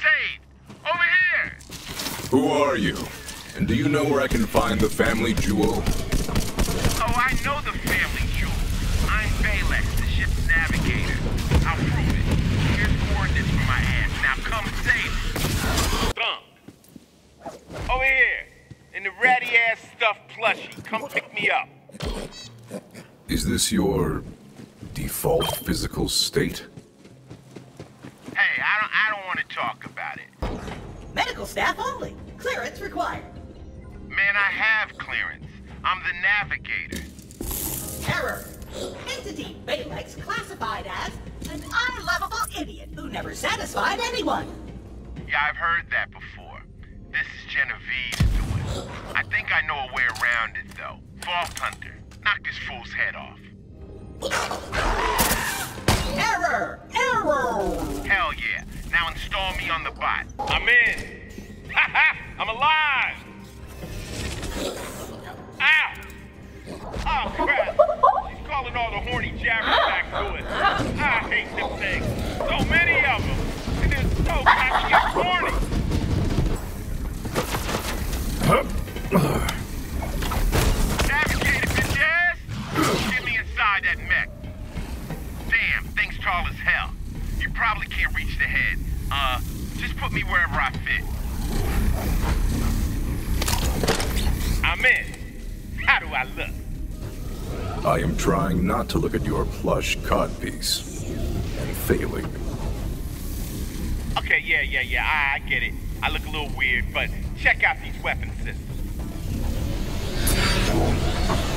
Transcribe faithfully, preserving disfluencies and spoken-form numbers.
saved! Over here! Who are you? And do you know where I can find the family jewel? Oh, I know the family jewel. I'm Balex, the ship's navigator. I'll prove it. Here's coordinates for my ass. Now come save it. Thump. Over here. In the ratty-ass stuffed plushie. Come pick me up. Is this your default physical state? Hey, I don't, I don't want to talk about it. Medical staff only. Clearance required. Man, I have clearance. I'm the navigator. Error. Entity Balex classified as an unlovable idiot who never satisfied anyone. Yeah, I've heard that before. This is Genevieve's doing. I think I know a way around it, though. Vault Hunter. Knock this fool's head off. Error! Error! Hell yeah. Now install me on the bot. I'm in. Ha ha! I'm alive! Ow! Oh, crap! She's calling all the horny jabbers back to it. I hate them things. So many of them. And they're so goddamn horny. Navigator, bitch ass! Get me inside that mech. Damn, thing's tall as hell. You probably can't reach the head. Uh, just put me wherever I fit. I'm in. How do I look? I am trying not to look at your plush codpiece. And failing. Okay, yeah, yeah, yeah, I, I get it. I look a little weird, but check out these weapon systems.